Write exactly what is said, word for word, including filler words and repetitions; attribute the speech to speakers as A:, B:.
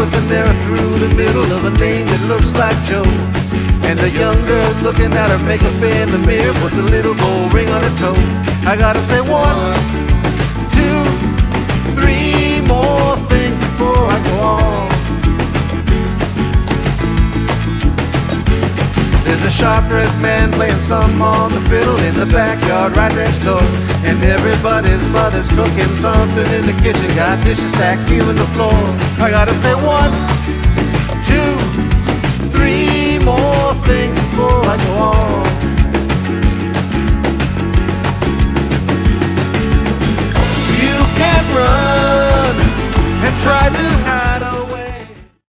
A: with an arrow through the middle of a name that looks like Joe. And the young girl looking at her makeup in the mirror puts a little gold ring on her toe. I gotta say one, two, three more things before I go on. There's a sharp-dressed man playing some on the fiddle in the backyard right next door. And everybody's mother's cooking something in the kitchen, got dishes stacked, sealing the floor. I gotta say one,